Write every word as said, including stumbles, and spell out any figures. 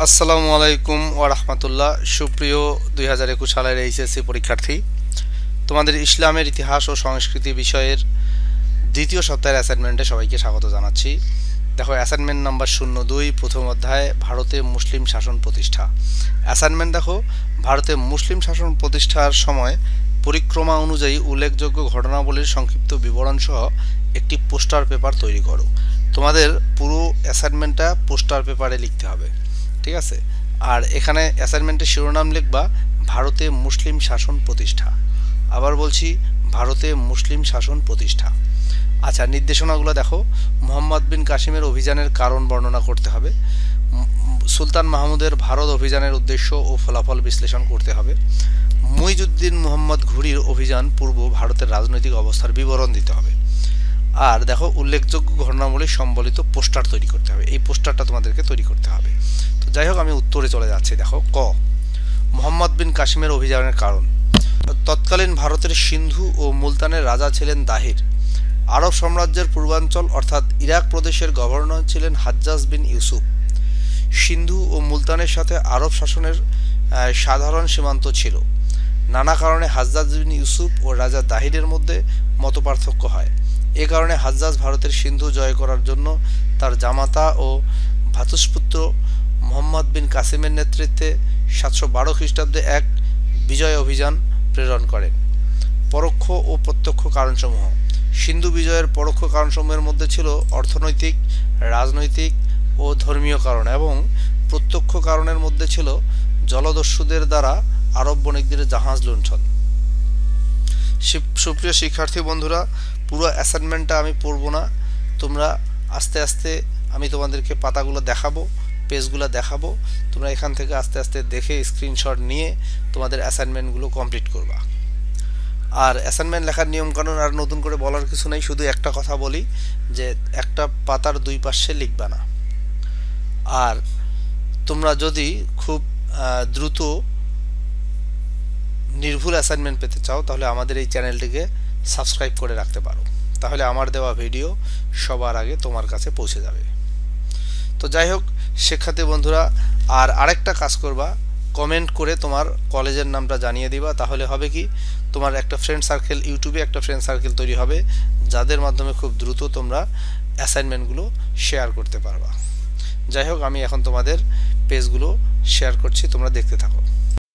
আসসালামু আলাইকুম ওয়া রাহমাতুল্লাহ। সুপ্রিয় দুই হাজার একুশ সালের এইচএসসি পরীক্ষার্থী, তোমাদের ইসলামের ইতিহাস ও সংস্কৃতি বিষয়ের দ্বিতীয় সপ্তাহের অ্যাসাইনমেন্টে সবাইকে স্বাগত জানাচ্ছি। দেখো, অ্যাসাইনমেন্ট নাম্বার শূন্য দুই, প্রথম অধ্যায়, ভারতে মুসলিম শাসন প্রতিষ্ঠা। অ্যাসাইনমেন্ট দেখো, ভারতে মুসলিম শাসন প্রতিষ্ঠার সময় পরিক্রমা অনুযায়ী উল্লেখযোগ্য ঘটনাবলীর সংক্ষিপ্ত বিবরণ সহ একটি পোস্টার পেপার তৈরি করো। তোমাদের পুরো অ্যাসাইনমেন্টটা পোস্টার পেপারে লিখতে হবে, ঠিক আছে? আর এখানে অ্যাসাইনমেন্টের শিরোনাম লিখবা ভারতে মুসলিম শাসন প্রতিষ্ঠা। আবার বলছি, ভারতে মুসলিম শাসন প্রতিষ্ঠা। আচ্ছা, নির্দেশনাগুলো দেখো। মোহাম্মদ বিন কাসিমের অভিযানের কারণ বর্ণনা করতে হবে। সুলতান মাহমুদের ভারত অভিযানের উদ্দেশ্য ও ফলাফল বিশ্লেষণ করতে হবে। মুইজউদ্দিন মুহাম্মদ ঘুরির অভিযান পূর্ব ভারতের রাজনৈতিক অবস্থার বিবরণ দিতে হবে। আর দেখো, উল্লেখযোগ্য ঘটনাবলী সম্বলিত পোস্টার তৈরি করতে হবে। এই পোস্টারটা তোমাদেরকে তৈরি করতে হবে। তো যাই হোক, আমি উত্তরে চলে যাচ্ছি। দেখো, ক, মোহাম্মদ বিন কাসিমের অভিযানের কারণ। তৎকালীন ভারতের সিন্ধু ও মুলতানের রাজা ছিলেন দাহির। আরব সাম্রাজ্যের পূর্বাঞ্চল অর্থাৎ ইরাক প্রদেশের গভর্নর ছিলেন হাজ্জাজ বিন ইউসুফ। সিন্ধু ও মুলতানের সাথে আরব শাসনের সাধারণ সীমান্ত ছিল। নানা কারণে হাজ্জাজ বিন ইউসুফ ও রাজা দাহিরের মধ্যে মতপার্থক্য হয়। এ কারণে হাজ্জাজ ভারতের সিন্ধু জয় করার জন্য তার জামাতা ও ভ্রাতুষ্পুত্র মোহাম্মদ বিন কাসিমের নেতৃত্বে সাতশো বারো খ্রিস্টাব্দে এক বিজয় অভিযান প্রেরণ করেন। পরোক্ষ ও প্রত্যক্ষ কারণসমূহ। সিন্ধু বিজয়ের পরোক্ষ কারণসমূহের মধ্যে ছিল অর্থনৈতিক, রাজনৈতিক ও ধর্মীয় কারণ, এবং প্রত্যক্ষ কারণের মধ্যে ছিল জলদস্যুদের দ্বারা আরব বণিকদের জাহাজ লুণ্ঠন। সুপ্রিয় শিক্ষার্থী বন্ধুরা, পুরো অ্যাসাইনমেন্টটা আমি পড়ব না, তোমরা আস্তে আস্তে আমি তোমাদেরকে পাতাগুলো দেখাবো, পেজগুলো দেখাবো। তোমরা এখান থেকে আস্তে আস্তে দেখে স্ক্রিনশট নিয়ে তোমাদের অ্যাসাইনমেন্টগুলো কমপ্লিট করবা। আর অ্যাসাইনমেন্ট লেখার নিয়মকানুন আর নতুন করে বলার কিছু নেই, শুধু একটা কথা বলি যে একটা পাতার দুই পাশে লিখবা না। আর তোমরা যদি খুব দ্রুত নির্ভুল অ্যাসাইনমেন্ট পেতে চাও তাহলে আমাদের এই চ্যানেলটিকে সাবস্ক্রাইব করে রাখতে পারো, তাহলে আমার দেওয়া ভিডিও সবার আগে তোমার কাছে পৌঁছে যাবে। তো যাই হোক শিক্ষার্থী বন্ধুরা, আর আরেকটা কাজ করবা, কমেন্ট করে তোমার কলেজের নামটা জানিয়ে দিবা। তাহলে হবে কি, তোমার একটা ফ্রেন্ড সার্কেল, ইউটিউবে একটা ফ্রেন্ড সার্কেল তৈরি হবে, যাদের মাধ্যমে খুব দ্রুত তোমরা অ্যাসাইনমেন্টগুলো শেয়ার করতে পারবা। যাই হোক, আমি এখন তোমাদের পেজগুলো শেয়ার করছি, তোমরা দেখতে থাকো।